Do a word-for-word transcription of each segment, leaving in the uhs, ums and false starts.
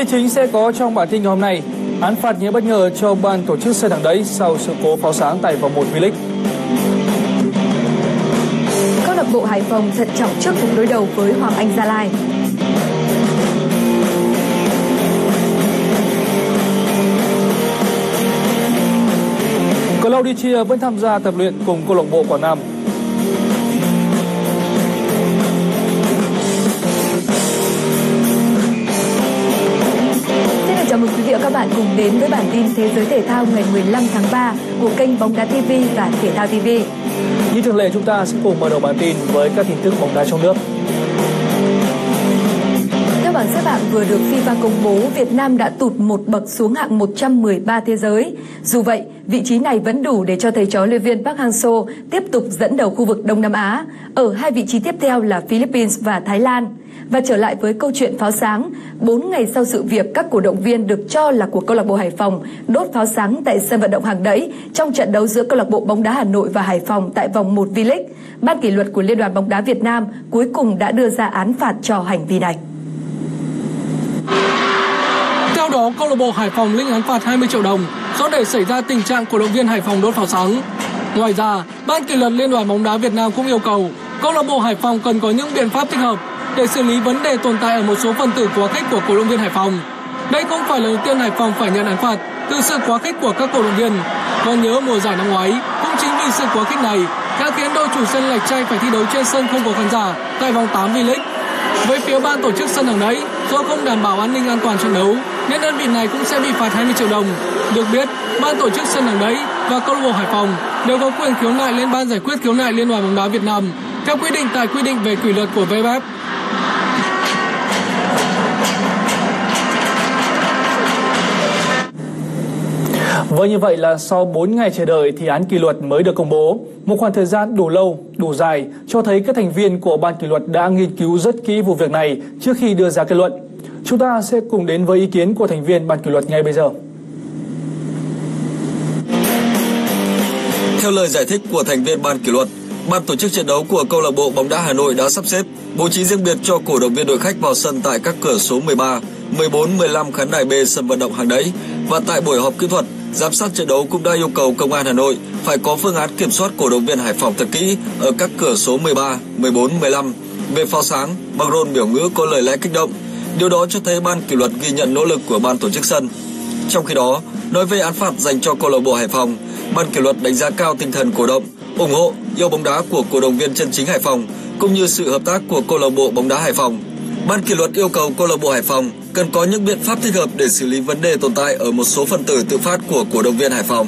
tin chính sẽ có trong bản tin ngày hôm nay. Án phạt nhẹ bất ngờ cho ban tổ chức sân hàng đẫy sau sự cố pháo sáng tại vòng một V-League. Câu lạc bộ Hải Phòng thận trọng trước cuộc đối đầu với Hoàng Anh Gia Lai. Claudia vẫn tham gia tập luyện cùng câu lạc bộ Quảng Nam. Xin được chào mừng quý vị và các bạn cùng đến với bản tin Thế giới thể thao ngày mười lăm tháng ba của kênh Bóng Đá ti vi và Thể thao ti vi. Như thường lệ, chúng ta sẽ cùng mở đầu bản tin với các tin tức bóng đá trong nước. Theo bảng xếp hạng vừa được FIFA công bố, Việt Nam đã tụt một bậc xuống hạng một trăm mười ba thế giới. Dù vậy, vị trí này vẫn đủ để cho thầy trò luyện viên Park Hang-seo tiếp tục dẫn đầu khu vực Đông Nam Á. Ở hai vị trí tiếp theo là Philippines và Thái Lan. Và trở lại với câu chuyện pháo sáng, bốn ngày sau sự việc các cổ động viên được cho là của câu lạc bộ Hải Phòng đốt pháo sáng tại sân vận động Hàng Đẫy trong trận đấu giữa câu lạc bộ bóng đá Hà Nội và Hải Phòng tại vòng một V-League, Ban kỷ luật của Liên đoàn bóng đá Việt Nam cuối cùng đã đưa ra án phạt cho hành vi này. Theo đó, câu lạc bộ Hải Phòng lĩnh án phạt hai mươi triệu đồng do để xảy ra tình trạng cổ động viên Hải Phòng đốt pháo sáng. Ngoài ra, Ban kỷ luật Liên đoàn bóng đá Việt Nam cũng yêu cầu câu lạc bộ Hải Phòng cần có những biện pháp thích hợp để xử lý vấn đề tồn tại ở một số phần tử quá khích của cổ động viên Hải Phòng. Đây không phải là lần đầu tiên Hải Phòng phải nhận án phạt từ sự quá khích của các cổ động viên. Còn nhớ mùa giải năm ngoái, cũng chính vì sự quá khích này đã khiến đội chủ sân Lạch Tray phải thi đấu trên sân không có khán giả tại vòng tám V-League. Với phía ban tổ chức sân Hàng Đẫy, do không đảm bảo an ninh an toàn trận đấu nên đơn vị này cũng sẽ bị phạt hai mươi triệu đồng. Được biết, ban tổ chức sân Hàng Đẫy và câu lạc bộ Hải Phòng đều có quyền khiếu nại lên ban giải quyết khiếu nại Liên đoàn bóng đá Việt Nam theo quy định tại quy định về kỷ luật của vê ép ép. Vâng, như vậy là sau bốn ngày chờ đợi thì án kỷ luật mới được công bố. Một khoảng thời gian đủ lâu, đủ dài cho thấy các thành viên của ban kỷ luật đã nghiên cứu rất kỹ vụ việc này trước khi đưa ra kết luận. Chúng ta sẽ cùng đến với ý kiến của thành viên ban kỷ luật ngay bây giờ. Theo lời giải thích của thành viên ban kỷ luật, ban tổ chức trận đấu của câu lạc bộ bóng đá Hà Nội đã sắp xếp bố trí riêng biệt cho cổ động viên đội khách vào sân tại các cửa số mười ba, mười bốn, mười lăm khán đài B sân vận động Hàng Đẫy. Và tại buổi họp kỹ thuật, giám sát trận đấu cũng đã yêu cầu công an Hà Nội phải có phương án kiểm soát cổ động viên Hải Phòng thật kỹ ở các cửa số mười ba, mười bốn, mười lăm. Về pháo sáng, băng rôn biểu ngữ có lời lẽ kích động. Điều đó cho thấy ban kỷ luật ghi nhận nỗ lực của ban tổ chức sân. Trong khi đó, nói về án phạt dành cho câu lạc bộ Hải Phòng, ban kỷ luật đánh giá cao tinh thần cổ động, ủng hộ, yêu bóng đá của cổ động viên chân chính Hải Phòng cũng như sự hợp tác của câu lạc bộ bóng đá Hải Phòng. Ban kỷ luật yêu cầu câu lạc bộ Hải Phòng cần có những biện pháp thích hợp để xử lý vấn đề tồn tại ở một số phần tử tự phát của cổ động viên Hải Phòng.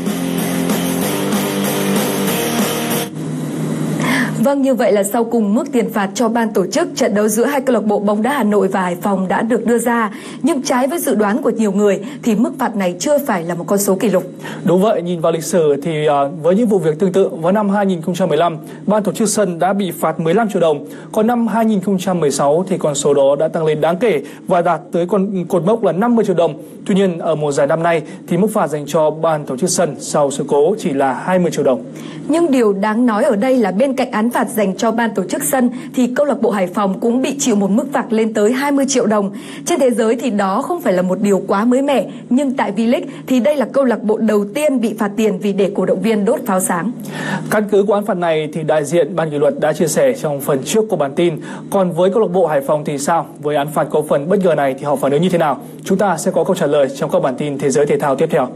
Vâng, như vậy là sau cùng mức tiền phạt cho ban tổ chức trận đấu giữa hai câu lạc bộ bóng đá Hà Nội và Hải Phòng đã được đưa ra. Nhưng trái với dự đoán của nhiều người thì mức phạt này chưa phải là một con số kỷ lục. Đúng vậy, nhìn vào lịch sử thì uh, với những vụ việc tương tự vào năm hai nghìn không trăm mười lăm, ban tổ chức sân đã bị phạt mười lăm triệu đồng. Còn năm hai nghìn không trăm mười sáu thì con số đó đã tăng lên đáng kể và đạt tới con cột mốc là năm mươi triệu đồng. Tuy nhiên ở mùa giải năm nay thì mức phạt dành cho ban tổ chức sân sau sự cố chỉ là hai mươi triệu đồng. Nhưng điều đáng nói ở đây là bên cạnh án phạt dành cho ban tổ chức sân thì câu lạc bộ Hải Phòng cũng bị chịu một mức phạt lên tới hai mươi triệu đồng. Trên thế giới thì đó không phải là một điều quá mới mẻ, nhưng tại V-League thì đây là câu lạc bộ đầu tiên bị phạt tiền vì để cổ động viên đốt pháo sáng. Căn cứ của án phạt này thì đại diện ban kỷ luật đã chia sẻ trong phần trước của bản tin. Còn với câu lạc bộ Hải Phòng thì sao? Với án phạt có phần bất ngờ này thì họ phản ứng như thế nào? Chúng ta sẽ có câu trả lời trong các bản tin Thế giới thể thao tiếp theo.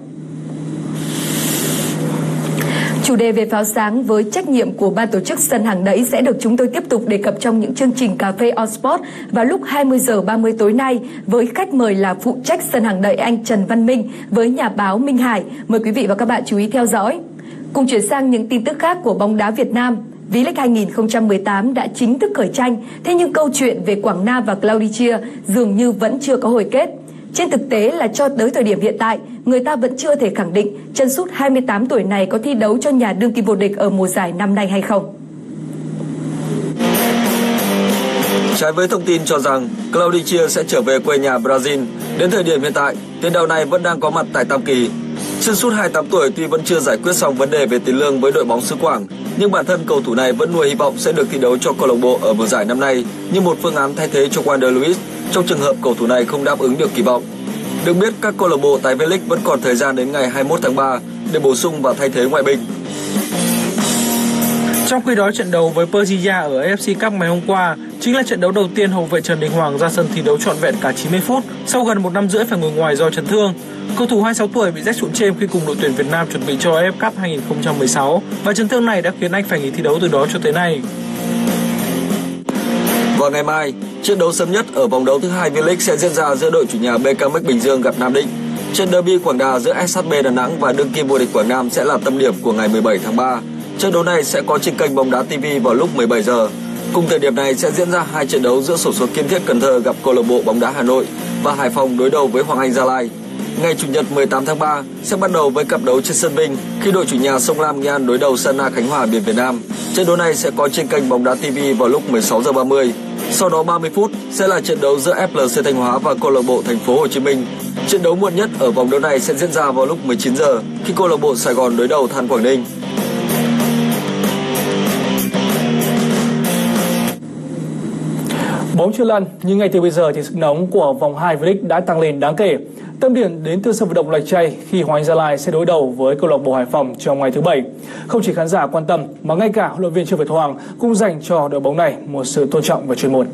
Chủ đề về pháo sáng với trách nhiệm của ban tổ chức sân Hàng Đẫy sẽ được chúng tôi tiếp tục đề cập trong những chương trình Cà phê On Sport vào lúc hai mươi giờ ba mươi tối nay với khách mời là phụ trách sân Hàng Đẫy anh Trần Văn Minh với nhà báo Minh Hải. Mời quý vị và các bạn chú ý theo dõi. Cùng chuyển sang những tin tức khác của bóng đá Việt Nam. V-League hai nghìn không trăm mười tám đã chính thức khởi tranh, thế nhưng câu chuyện về Quảng Nam và Claudia dường như vẫn chưa có hồi kết. Trên thực tế là cho tới thời điểm hiện tại, người ta vẫn chưa thể khẳng định chân sút hai mươi tám tuổi này có thi đấu cho nhà đương kim vô địch ở mùa giải năm nay hay không. Trái với thông tin cho rằng Claudia sẽ trở về quê nhà Brazil, đến thời điểm hiện tại, tiền đạo này vẫn đang có mặt tại Tam Kỳ. Chân sút hai mươi tám tuổi tuy vẫn chưa giải quyết xong vấn đề về tiền lương với đội bóng xứ Quảng, nhưng bản thân cầu thủ này vẫn nuôi hy vọng sẽ được thi đấu cho câu lạc bộ ở mùa giải năm nay như một phương án thay thế cho Wander Luiz. trong trường hợp cầu thủ này không đáp ứng được kỳ vọng. Được biết, các câu lạc bộ tại V-League vẫn còn thời gian đến ngày hai mươi mốt tháng ba để bổ sung và thay thế ngoại binh. Trong khi đó, trận đấu với Persija ở a ép xê Cup ngày hôm qua chính là trận đấu đầu tiên hậu vệ Trần Đình Hoàng ra sân thi đấu trọn vẹn cả chín mươi phút sau gần một năm rưỡi phải ngồi ngoài do chấn thương. Cầu thủ hai mươi sáu tuổi bị rách sụn chêm khi cùng đội tuyển Việt Nam chuẩn bị cho a ép Cup hai không một sáu và chấn thương này đã khiến anh phải nghỉ thi đấu từ đó cho tới nay. Vào ngày mai, trận đấu sớm nhất ở vòng đấu thứ hai V-League sẽ diễn ra giữa đội chủ nhà bê ca em ích Bình Dương gặp Nam Định. Trận derby Quảng Đà giữa ét hát bê Đà Nẵng và đương kim vô địch Quảng Nam sẽ là tâm điểm của ngày mười bảy tháng ba. Trận đấu này sẽ có trên kênh Bóng Đá ti vi vào lúc mười bảy giờ. Cùng thời điểm này sẽ diễn ra hai trận đấu giữa xổ số Kiên Thiết Cần Thơ gặp câu lạc bộ Bóng Đá Hà Nội và Hải Phòng đối đầu với Hoàng Anh Gia Lai. Ngày Chủ nhật mười tám tháng ba sẽ bắt đầu với cặp đấu trên sân Vinh khi đội chủ nhà Sông Lam Nghệ An đối đầu Sơn A Khánh Hòa biển Việt Nam. Trận đấu này sẽ có trên kênh Bóng Đá ti vi vào lúc mười sáu giờ ba mươi. Sau đó ba mươi phút sẽ là trận đấu giữa ép lờ xê Thanh Hóa và câu lạc bộ Thành phố Hồ Chí Minh. Trận đấu muộn nhất ở vòng đấu này sẽ diễn ra vào lúc mười chín giờ khi câu lạc bộ Sài Gòn đối đầu Than Quảng Ninh. Bóng chưa lăn, nhưng ngay từ bây giờ thì sức nóng của vòng hai V-League đã tăng lên đáng kể. Tâm điểm đến từ sân vận động Lạch Tray khi Hoàng Anh Gia Lai sẽ đối đầu với câu lạc bộ Hải Phòng trong ngày thứ bảy. Không chỉ khán giả quan tâm mà ngay cả huấn luyện viên Trương Việt Hoàng cũng dành cho đội bóng này một sự tôn trọng và chuyên môn.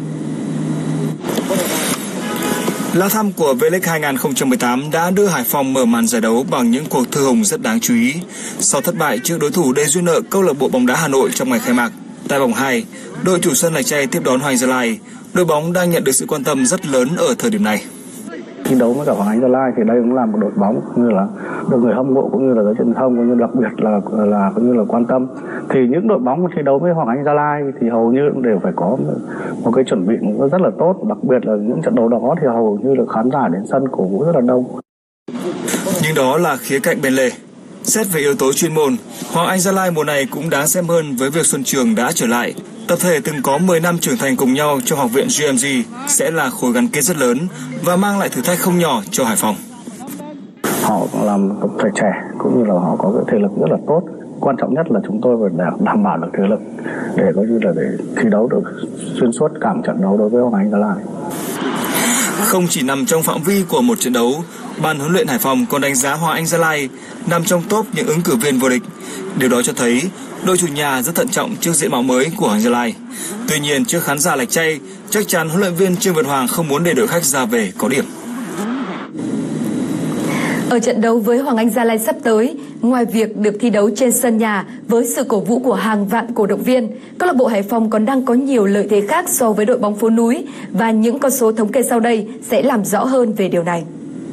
Lá thăm của V-League hai không một tám đã đưa Hải Phòng mở màn giải đấu bằng những cuộc thư hùng rất đáng chú ý. Sau thất bại trước đối thủ đầy duyên nợ câu lạc bộ Bóng Đá Hà Nội trong ngày khai mạc, tại vòng hai, đội chủ sân Lạch Tray tiếp đón Hoàng Anh Gia Lai. Đội bóng đang nhận được sự quan tâm rất lớn ở thời điểm này. Thi đấu với cả Hoàng Anh Gia Lai thì đây cũng là một đội bóng cũng như là được người hâm mộ cũng như là giới truyền thông cũng như đặc biệt là là cũng như là quan tâm. Thì những đội bóng thi đấu với Hoàng Anh Gia Lai thì hầu như cũng đều phải có một cái chuẩn bị rất là tốt, đặc biệt là những trận đấu đó thì hầu như là khán giả đến sân cổ vũ rất là đông. Nhưng đó là khía cạnh bên lề. Xét về yếu tố chuyên môn, Hoàng Anh Gia Lai mùa này cũng đáng xem hơn với việc Xuân Trường đã trở lại. Tập thể từng có mười năm trưởng thành cùng nhau trong học viện giê em giê sẽ là khối gắn kết rất lớn và mang lại thử thách không nhỏ cho Hải Phòng. Họ làm tập thể trẻ cũng như là họ có cái thể lực rất là tốt. Quan trọng nhất là chúng tôi phải đảm bảo được thể lực để có như là để thi đấu được xuyên suốt cả một trận đấu đối với Hoàng Anh Gia Lai. Không chỉ nằm trong phạm vi của một trận đấu, ban huấn luyện Hải Phòng còn đánh giá Hoàng Anh Gia Lai nằm trong top những ứng cử viên vô địch. Điều đó cho thấy đội chủ nhà rất thận trọng trước diện mạo mới của Hoàng Anh Gia Lai. Tuy nhiên, trước khán giả Lạch Tray, chắc chắn huấn luyện viên Trương Việt Hoàng không muốn để đội khách ra về có điểm. Ở trận đấu với Hoàng Anh Gia Lai sắp tới, ngoài việc được thi đấu trên sân nhà với sự cổ vũ của hàng vạn cổ động viên, câu lạc bộ Hải Phòng còn đang có nhiều lợi thế khác so với đội bóng phố núi và những con số thống kê sau đây sẽ làm rõ hơn về điều này.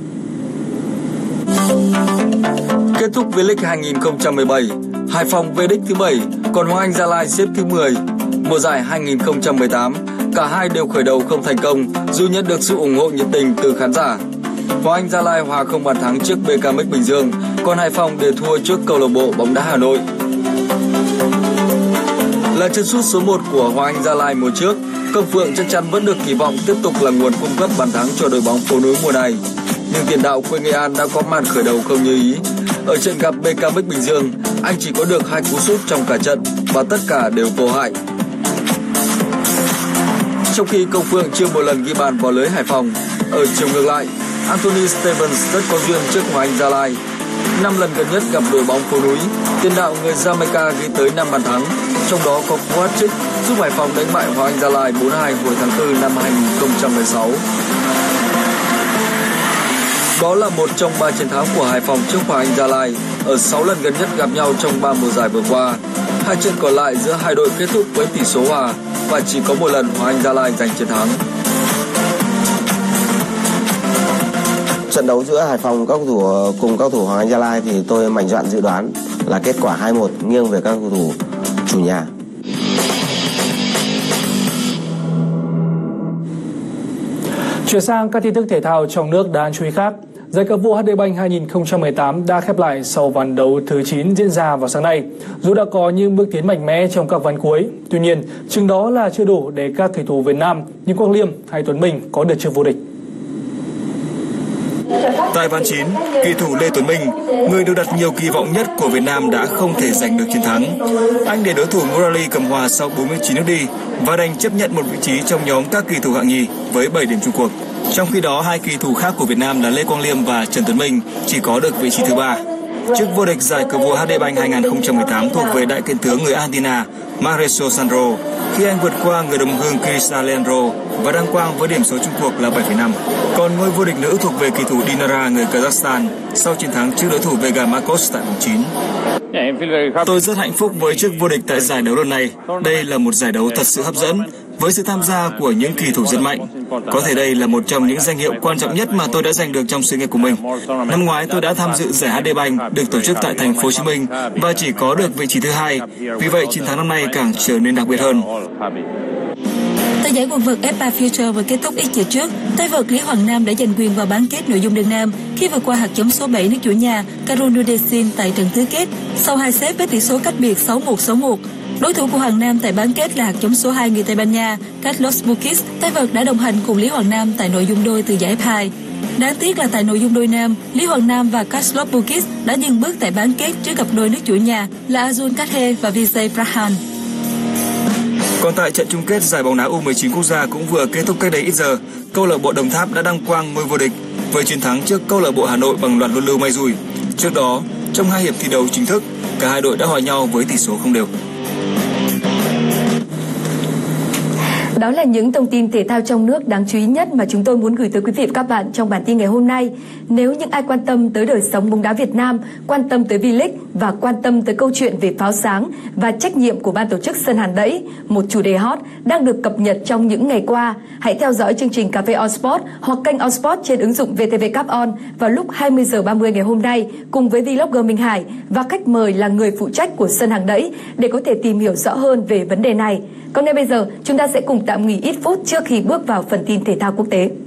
Kết thúc V-League hai không một bảy, Hải Phòng về đích thứ bảy, còn Hoàng Anh Gia Lai xếp thứ mười. Mùa giải hai không một tám, cả hai đều khởi đầu không thành công dù nhận được sự ủng hộ nhiệt tình từ khán giả. Hoàng Anh Gia Lai hòa không bàn thắng trước bê ca em ích Bình Dương, còn Hải Phòng để thua trước câu lạc bộ Bóng Đá Hà Nội. Là chân sút số một của Hoàng Anh Gia Lai mùa trước, Công Phượng chắc chắn vẫn được kỳ vọng tiếp tục là nguồn cung cấp bàn thắng cho đội bóng phố núi mùa này. Nhưng tiền đạo quê Nghệ An đã có màn khởi đầu không như ý. Ở trận gặp bê ca em ích Bình Dương, anh chỉ có được hai cú sút trong cả trận và tất cả đều vô hại. Trong khi Công Phượng chưa một lần ghi bàn vào lưới Hải Phòng, ở chiều ngược lại, Anthony Stevens rất có duyên trước Hoàng Anh Gia Lai. Năm lần gần nhất gặp đội bóng phố núi, tiền đạo người Jamaica ghi tới năm bàn thắng, trong đó có cú hat-trick giúp Hải Phòng đánh bại Hoàng Anh Gia Lai bốn hai hồi tháng tư năm hai không một sáu. Đó là một trong ba chiến thắng của Hải Phòng trước Hoàng Anh Gia Lai ở sáu lần gần nhất gặp nhau trong ba mùa giải vừa qua. Hai trận còn lại giữa hai đội kết thúc với tỷ số hòa và chỉ có một lần Hoàng Anh Gia Lai giành chiến thắng. Trận đấu giữa Hải Phòng các cầu thủ cùng các cầu thủ Hoàng Anh Gia Lai thì tôi mạnh dạn dự đoán là kết quả hai một nghiêng về các cầu thủ chủ nhà. Chuyển sang các tin tức thể thao trong nước đáng chú ý khác. Giải cờ vua hát đê Bank hai không một tám đã khép lại sau ván đấu thứ chín diễn ra vào sáng nay. Dù đã có những bước tiến mạnh mẽ trong các ván cuối, tuy nhiên chừng đó là chưa đủ để các kỳ thủ Việt Nam như Quang Liêm hay Tuấn Minh có được chức vô địch. Tại ván chín, kỳ thủ Lê Tuấn Minh, người được đặt nhiều kỳ vọng nhất của Việt Nam đã không thể giành được chiến thắng. Anh để đối thủ Morali cầm hòa sau bốn mươi chín nước đi và đành chấp nhận một vị trí trong nhóm các kỳ thủ hạng nhì với bảy điểm chung cuộc. Trong khi đó, hai kỳ thủ khác của Việt Nam là Lê Quang Liêm và Trần Tuấn Minh chỉ có được vị trí thứ ba. Chức vô địch giải cờ vua hát đê Bank hai không một tám thuộc về đại kiện tướng người Argentina Mauricio Sandro khi anh vượt qua người đồng hương Cristian Leandro và đăng quang với điểm số chung cuộc là bảy phẩy năm. Còn ngôi vô địch nữ thuộc về kỳ thủ Dinara người Kazakhstan sau chiến thắng trước đối thủ Vega Marcos tại vòng chín. Tôi rất hạnh phúc với chức vô địch tại giải đấu lần này. Đây là một giải đấu thật sự hấp dẫn với sự tham gia của những kỳ thủ rất mạnh. Có thể đây là một trong những danh hiệu quan trọng nhất mà tôi đã giành được trong sự nghiệp của mình. Năm ngoái tôi đã tham dự giải hát đê Bank được tổ chức tại thành phố Hồ Chí Minh và chỉ có được vị trí thứ hai. Vì vậy chiến thắng năm nay càng trở nên đặc biệt hơn. Tại giải quần vợt ép ba Future vừa kết thúc ít giờ trước, tay vợt Lý Hoàng Nam đã giành quyền vào bán kết nội dung đơn nam khi vượt qua hạt giống số bảy nước chủ nhà Karol Nudesin tại trận tứ kết sau hai set với tỷ số cách biệt sáu một sáu một. Đối thủ của Hoàng Nam tại bán kết là hạt giống số hai người Tây Ban Nha Carlos Bukis. Tay vợt đã đồng hành cùng Lý Hoàng Nam tại nội dung đôi từ giải ép hai. Đáng tiếc là tại nội dung đôi nam, Lý Hoàng Nam và Carlos Bukis đã dừng bước tại bán kết trước cặp đôi nước chủ nhà là Arjun Kathe và Vijay Prahan. Còn tại trận chung kết giải bóng đá U mười chín quốc gia cũng vừa kết thúc cách đây ít giờ, câu lạc bộ Đồng Tháp đã đăng quang ngôi vô địch với chiến thắng trước câu lạc bộ Hà Nội bằng loạt luân lưu may rủi. Trước đó, trong hai hiệp thi đấu chính thức, cả hai đội đã hòa nhau với tỷ số không đều. Đó là những thông tin thể thao trong nước đáng chú ý nhất mà chúng tôi muốn gửi tới quý vị và các bạn trong bản tin ngày hôm nay. Nếu những ai quan tâm tới đời sống bóng đá Việt Nam, quan tâm tới V-League và quan tâm tới câu chuyện về pháo sáng và trách nhiệm của ban tổ chức sân Hàng Đẫy, một chủ đề hot đang được cập nhật trong những ngày qua, hãy theo dõi chương trình Cà phê On Sport hoặc kênh On Sport trên ứng dụng vê tê vê Cup On vào lúc hai mươi giờ ba mươi ngày hôm nay cùng với vlogger Minh Hải và khách mời là người phụ trách của sân Hàng Đẫy để có thể tìm hiểu rõ hơn về vấn đề này. Còn ngay bây giờ, chúng ta sẽ cùng tạm nghỉ ít phút trước khi bước vào phần tin thể thao quốc tế.